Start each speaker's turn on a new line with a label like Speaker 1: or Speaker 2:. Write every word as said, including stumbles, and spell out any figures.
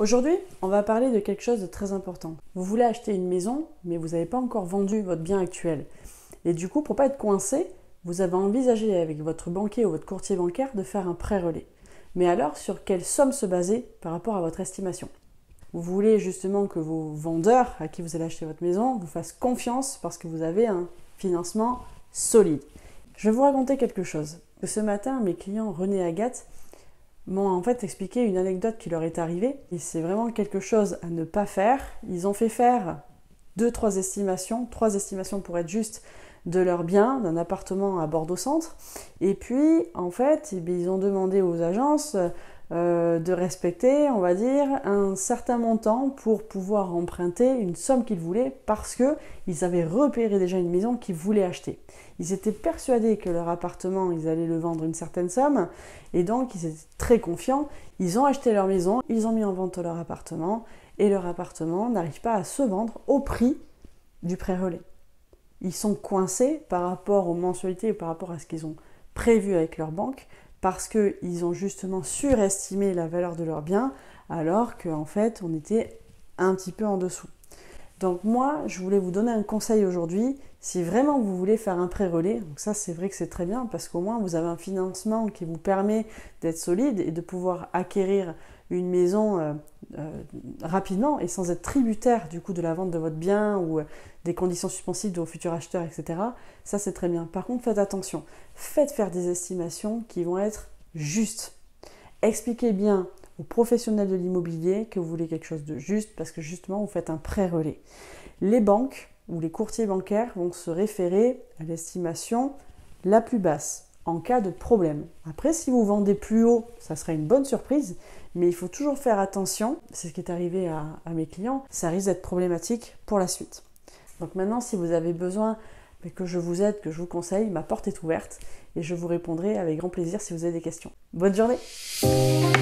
Speaker 1: Aujourd'hui, on va parler de quelque chose de très important. Vous voulez acheter une maison, mais vous n'avez pas encore vendu votre bien actuel. Et du coup, pour ne pas être coincé, vous avez envisagé avec votre banquier ou votre courtier bancaire de faire un prêt relais. Mais alors, sur quelle somme se baser par rapport à votre estimation? Vous voulez justement que vos vendeurs à qui vous allez acheter votre maison vous fassent confiance parce que vous avez un financement solide. Je vais vous raconter quelque chose. Ce matin, mes clients René et Agathe m'ont en fait expliqué une anecdote qui leur est arrivée et c'est vraiment quelque chose à ne pas faire. Ils ont fait faire deux, trois estimations, trois estimations pour être juste, de leur bien, d'un appartement à Bordeaux-Centre. Et puis, en fait, ils ont demandé aux agences euh, de respecter, on va dire, un certain montant pour pouvoir emprunter une somme qu'ils voulaient parce qu'ils avaient repéré déjà une maison qu'ils voulaient acheter. Ils étaient persuadés que leur appartement, ils allaient le vendre une certaine somme et donc ils étaient très confiants. Ils ont acheté leur maison, ils ont mis en vente leur appartement et leur appartement n'arrive pas à se vendre au prix du prêt relais. Ils sont coincés par rapport aux mensualités et par rapport à ce qu'ils ont prévu avec leur banque parce qu'ils ont justement surestimé la valeur de leur bien alors qu'en fait on était un petit peu en dessous. Donc moi, je voulais vous donner un conseil aujourd'hui. Si vraiment vous voulez faire un prêt relais, donc ça c'est vrai que c'est très bien parce qu'au moins vous avez un financement qui vous permet d'être solide et de pouvoir acquérir une maison euh, euh, rapidement et sans être tributaire du coup de la vente de votre bien ou euh, des conditions suspensives de vos futurs acheteurs, et cetera. Ça c'est très bien. Par contre, faites attention. Faites faire des estimations qui vont être justes. Expliquez bien aux professionnels de l'immobilier que vous voulez quelque chose de juste parce que justement vous faites un prêt relais. Les banques ou les courtiers bancaires vont se référer à l'estimation la plus basse en cas de problème. Après, si vous vendez plus haut, ça sera une bonne surprise, mais il faut toujours faire attention, c'est ce qui est arrivé à, à mes clients, ça risque d'être problématique pour la suite. Donc maintenant, si vous avez besoin que je vous aide, que je vous conseille, ma porte est ouverte et je vous répondrai avec grand plaisir si vous avez des questions. Bonne journée!